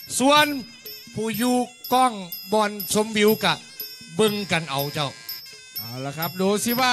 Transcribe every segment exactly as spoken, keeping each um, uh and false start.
ส่วนผู้อยู่กล้องบอลชมวิวกะเบิ่งกันเอาเจ้าเอาละครับดูสิว่า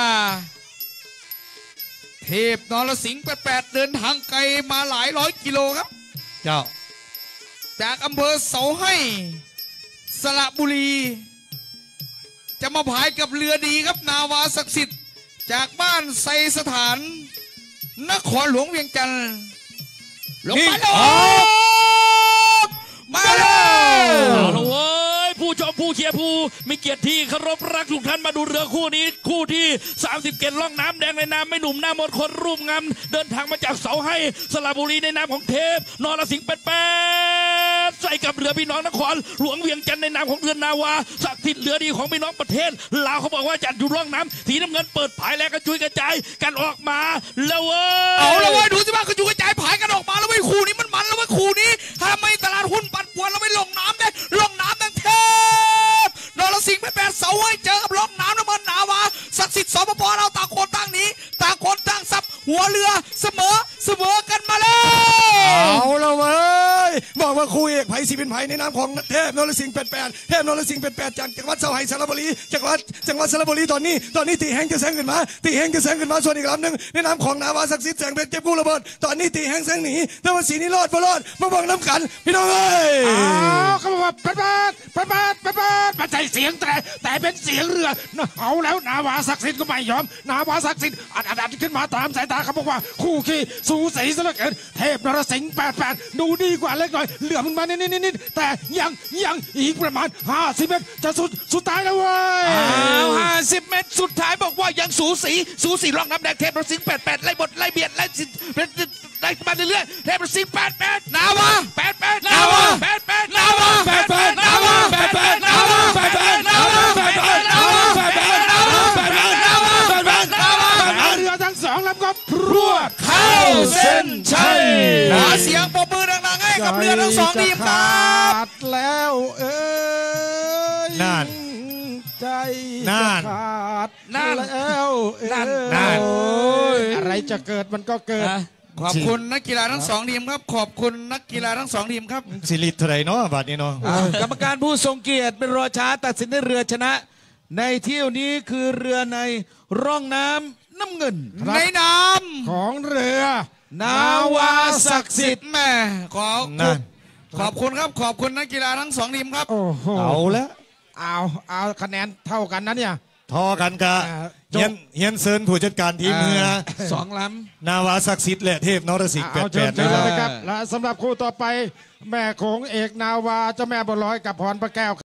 เทพนรสิงห์แปดแปดเดินทางไกลมาหลายร้อยกิโลครับเจ้าจากอำเภอเสาให้สระบุรีจะมาพายกับเรือดีครับนาวาศักดิ์สิทธิ์จากบ้านไซสถานนครหลวงเวียงจันทร์ลงมาเลยมาเลยเอาละเว้ยผู้ชมผู้เชียร์ผู้มีเกียรติที่เคารพรักทุกท่านมาดูเรือคู่นี้คู่ที่สามสิบเกตล่องน้ำแดงในนามไม่หนุ่มหน้ามนคนรูปงามเดินทางมาจากเสาให้สระบุรีในนามของเทพนรสิงห์แปดแปดใส่กับเรือพี่น้องนครหลวงเวียงจันทร์ในนามของเรือนาวาศักดิ์สิทธิ์เรือดีของพี่น้องประเทศลาวเขาบอกว่าจัดอยู่ร่องน้ำสีน้ำเงินเปิดผายแล้วกระจุยกระจายกันออกมาแล้วเว้ยเอาแล้วเว้ยดูสิว่ากระจุยกระจายผายกันออกมาแล้วเว้ยคู่นี้มันมันแล้วเว้ยคู่นี้ถ้าไม่ตลาดหุ้นปั่นป่วนแล้วไม่ลงน้ำได้ลงน้ำดังเทพนรสิงห์แปดเสาให้เจอกับลงน้ำน้ำมันนาวาศักดิ์สิทธิ์สปปเราต่างคนต่างหนีต่างคนต่างซับหัวเรือเสมอเสมอกันมาเลยเอาละเว้ยบอกว่าคู่เอกไผ่สีเป็นไผ่ในนามของเทพนรสิงห์แปดแปดเทพนรสิงห์แปดแปดจากจังหวัดเสาให้สระบุรีจังหวัดจังหวัดสระบุรีตอนนี้ตอนนี้ตีแห้งจะแซงขึ้นมาตีแห้งจะแซงขึ้นมาส่วนอีกลำหนึ่งในนามของนาวาศักดิ์สิทธิ์แสงเพชรเจ็บกู้ระเบิดตอนนี้ตีแห้งแซงหนีแต่ว่าสีนี้รอดบ่รอดมาบังน้ำกันพี่น้องเอ้ยอ้าวเขาบอกว่าแปดแปดแปดแปดแปดแปดไม่ใช่เสียงแต่แต่เป็นเสียงเรือเอาแล้วนาวาศักดิ์สิทธิ์ก็ไม่ยอมนาวาศักดิ์สิทธิ์อัดอัดขึ้นมาตามสายตาเขาบอกว่าคู่ขี้สูสีซะเหลือเกินเทพนรสิงห์แปดแปดดูดีกว่าเล็กน้อยเหลือมันมานิดนิดแต่ยังยังอีกประมาณห้าสิบเมตรจะสุดสุดท้ายแล้วเว้ยอ้าวห้าสิบเมตรสุดท้ายบอกว่ายังสูสีสูสีร่องน้ำแดงเทพนรสิงห์แปดแปดไล่บทไล่เบียดไล่สิไล่มาเรื่อยๆเทพนรสิงห์แปดแปดนาวาแปดแปดนาวาแปดแปดนาวาแปดแปดนาวาแปดแปดนาวาแปดแปดนาวาแปดแปดนาวาแปดแปดนาวาแปดแปดนาวาแปดแปดนาวาเรือทั้งสองลำก็พรวดเข้าเส้นชัยขอเสียงปรบมือดังๆให้กับเรือทั้งสองทีมครับแล้วเอ้ยนั่นใจนั่นนั่นแล้วนั่นนั่นอะไรจะเกิดมันก็เกิดขอบคุณนักกีฬาทั้งสองทีมครับขอบคุณนักกีฬาทั้งสองทีมครับสิริเท่าไรเนาะบาทนี้เนาะกรรมการผู้ทรงเกียรติเป็นรอช้าตัดสินให้เรือชนะในเที่ยวนี้คือเรือในร่องน้ำน้ำเงินในน้ำของเรือนาวาศักดิ์สิทธิ์แม่ขอบคุณขอบคุณครับขอบคุณนักกีฬาทั้งสองทีมครับเอาแล้วเอาเอาคะแนนเท่ากันนะเนี่ยทอกันกะเฮียนเฮียนเซินผู้จัดการทีมเรือสองลำนาวาศักดิ์สิทธิ์และเทพนรสิงห์แปดแปดนะครับและสำหรับคู่ต่อไปแม่โขงเอกนาวาเจ้าแม่บัวลอยกับพรพระแก้ว